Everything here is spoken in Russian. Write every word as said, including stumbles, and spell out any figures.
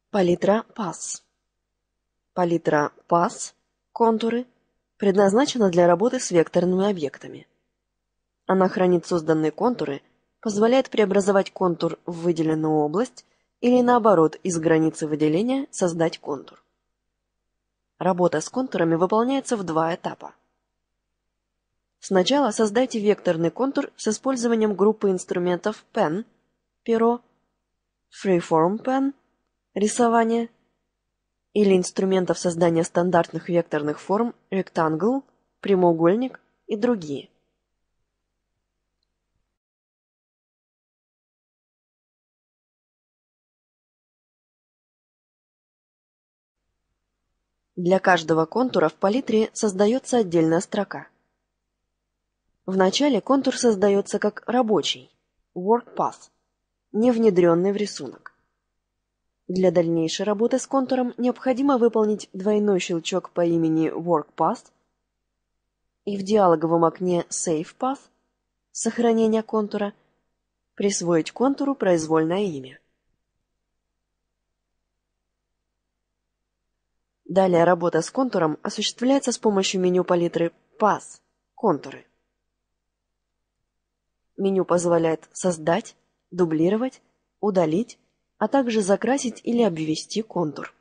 Палитра Path. Палитра Path «Контуры» предназначена для работы с векторными объектами. Она хранит созданные контуры, позволяет преобразовать контур в выделенную область или, наоборот, из границы выделения создать контур. Работа с контурами выполняется в два этапа. Сначала создайте векторный контур с использованием группы инструментов Pen – перо, Freeform Pen – рисование, или инструментов создания стандартных векторных форм Rectangle, прямоугольник и другие. Для каждого контура в палитре создается отдельная строка. Вначале контур создается как рабочий Work Path, не внедренный в рисунок. Для дальнейшей работы с контуром необходимо выполнить двойной щелчок по имени Work Path и в диалоговом окне Save Path сохранения контура присвоить контуру произвольное имя. Далее работа с контуром осуществляется с помощью меню палитры Path – контуры. Меню позволяет создать, дублировать, удалить, а также закрасить или обвести контур.